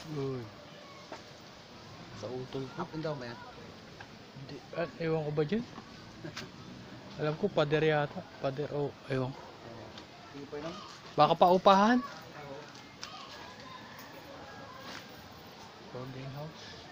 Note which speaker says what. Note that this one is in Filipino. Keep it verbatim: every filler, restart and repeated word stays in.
Speaker 1: Uy. Sa utol ko.
Speaker 2: Up and down ba yan?
Speaker 1: Hindi. Ah, ewan ko ba dyan? Alam ko, pader yata. Pader, oh, ewan ko.
Speaker 2: Sige po lang.
Speaker 1: Baka pa upahan? Boarding house.